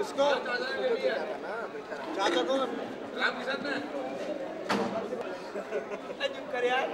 इसको चाचा को राम के साथ में चुप कर यार।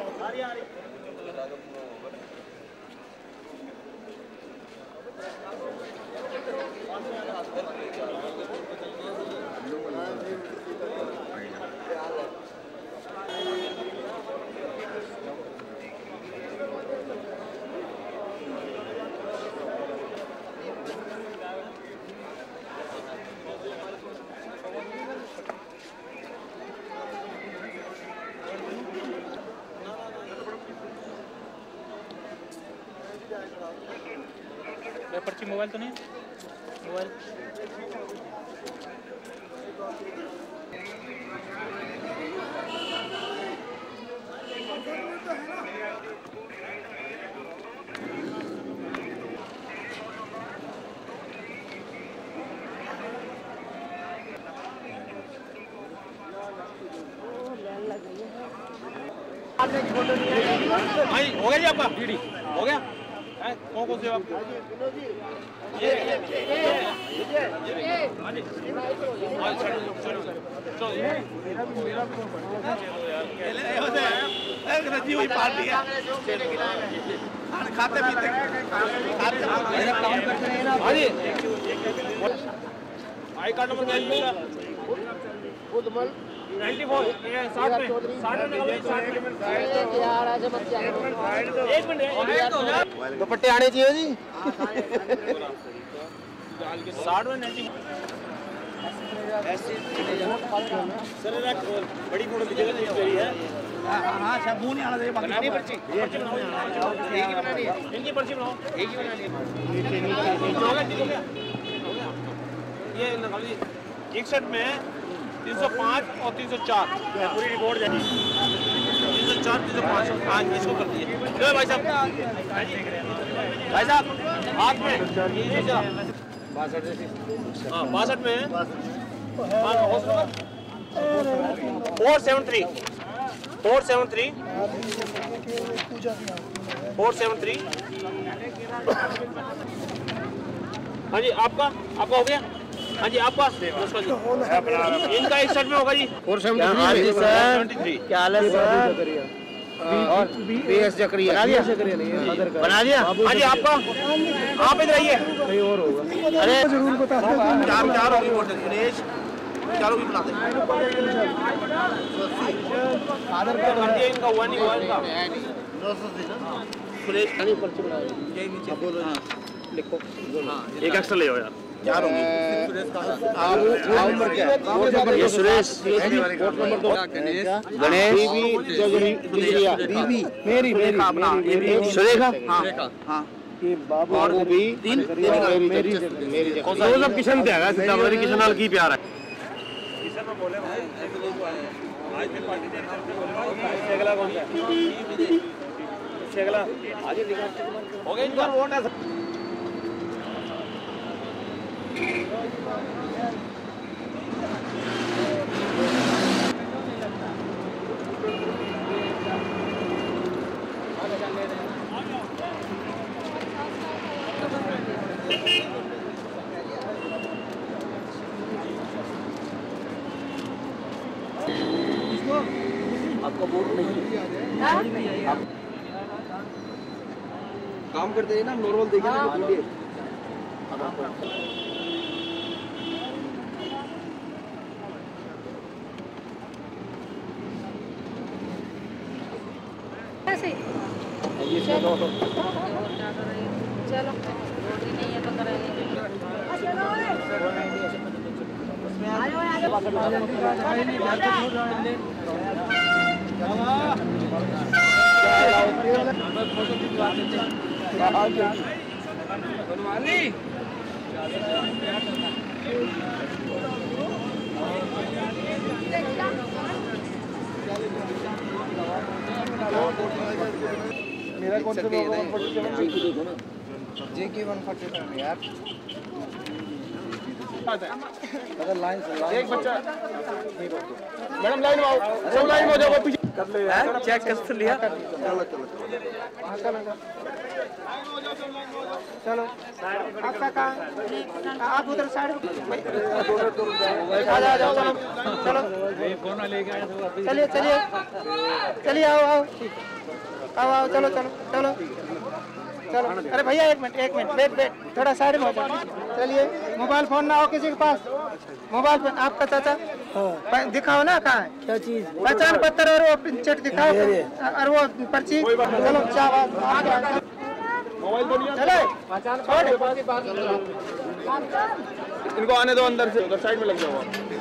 पर्ची मोबाइल तो नहीं मोबाइल हो गया जी आपका डीडी हो गया कौन से आप ये खाते पीते आई कार्ड नंबर 94 दुपट्टे आने चाहिए जी। 60 में बड़ी फोटो दिखेगी है। हाँ सब मुंह नहीं आना चाहिए। बनानी पर्ची इनकी पर्ची बनाओ एक ही बनानी है। ये एक सेट में 305 और 304 पूरी रिपोर्ट जाएगी। 304 305 हाँ इसको कर दिए भाई साहब। भाई साहब हाथ में 62 में 473 हाँ जी आपका हो गया। हाँ जी आपका इनका एक सेट में होगा जी 473। क्या हाल है सर? और बीएस जकरिया बना दिया। हाँ जी आपका आप इधर आइए। कहीं और होगा। अरे जरूर बता। चार होगी वोट सुरेश चारों भी बना दे। आधार कार्ड कर दिया इनका हुआ नहीं का सुरेश खाली पर्ची बनाओ यही नीचे बोलो लिखो। एक एक्स्ट्रा ले आओ यार। चार होगी ये सुरेश वोट नंबर 2 गणेश मेरी सुरेखा हाँ ये बाबू और वो भी मेरी सब किशन से आएगा। सीतामढ़ी किशनलाल की प्यार है किशन में बोले भाई आज भी पार्टी दे शेगला कौन सा शेगला आज हो गया इनका वोट है। आपका वोट नहीं काम करते हैं ना नॉर्मल देखिए चलो रोटी नहीं है तो करेंगे। मेरा कौन सा लोगो 147 देखो ना जेके 147 यार अगर लाइन से एक बच्चा मैडम लाइन में आओ सब लाइन में हो जाओ पीछे कर ले चेक कर लिया चलो वहां का चलो आपका कहाँ आप उधर साइड आ जाओ चलो चलो चलिए चलिए चलिए आओ आओ आओ आओ चलो चलो चलो चलो अरे भैया एक मिनट वेट वेट थोड़ा साइड में हो जाओ। चलिए मोबाइल फोन ना हो किसी के पास मोबाइल फोन आपका चाचा दिखाओ ना कहाँ है क्या चीज पहचान पत्र और वो चिट दिखाओ और वो पर्ची चलो मोबाइल तो नहीं चले इनको आने दो अंदर से उधर साइड में लग जाओ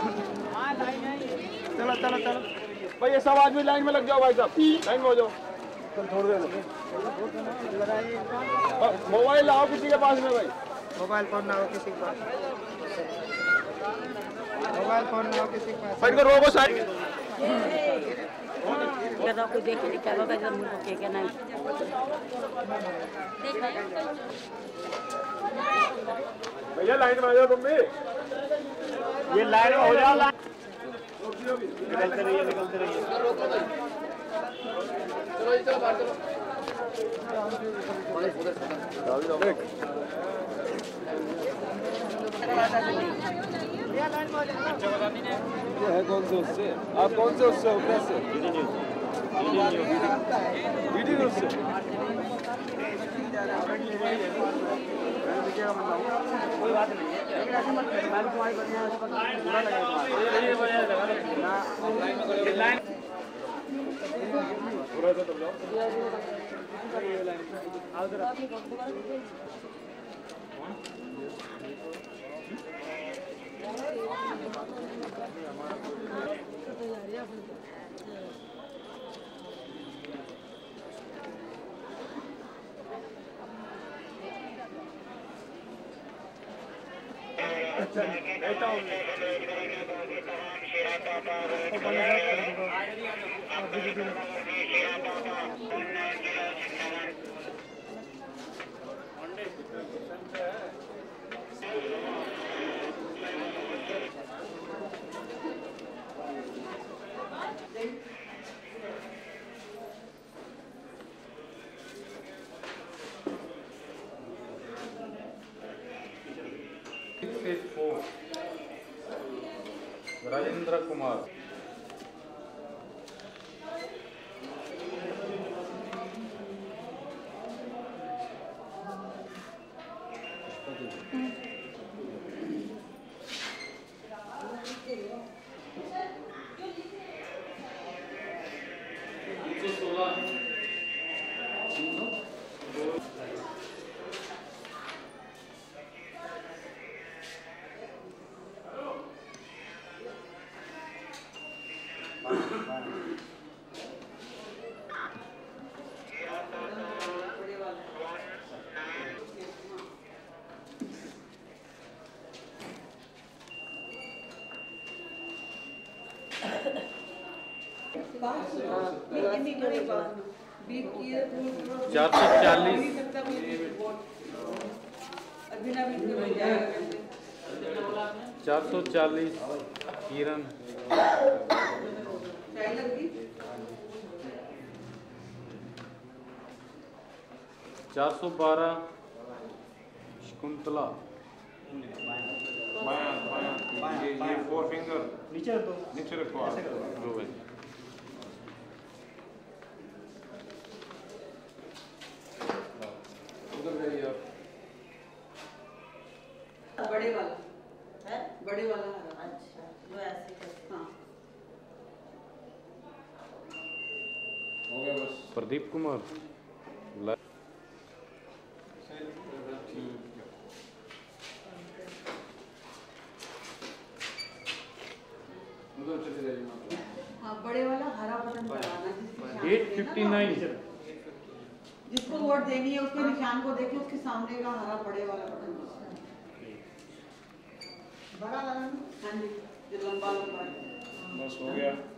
चलो चलो चलो भाई ये सब आदमी लाइन में लग जाओ भाई साहब लाइन में हो जाओ मोबाइल लाओ किसी के पास में भाई मोबाइल फोन ना हो किसी के पास मोबाइल फोन ना हो किसी के पास भाई इनको रोको साइड को देख के क्या होगा जब मुझे के क्या नहीं भैया लाइन में आ जाओ तुम भी ये लाइन में हो जाओ निकलते रहिए चलो बाहर चलो ये है कौन से उससे आप कौन से उससे हो कैसे वीडियो न्यूज़ से कोई बात नहीं मैं तुम्हारी बुरा लगेगा पूरा तो जाओ राजेंद्र कुमार चार सौ चालीस किरण 412 शकुंतला ये फोर फिंगर नीचे रखो लो भाई बड़े वाला है बड़े वाला अच्छा वो ऐसे हाँ हो गया बस प्रदीप कुमार हाँ बड़े वाला हरा बटन दबाना 859 जिसको वोट देनी है उसके निशान को देखे उसके सामने का हरा बड़े वाला बटन बड़ा वाला हाँ जी जो लंबा लंबा बस हो गया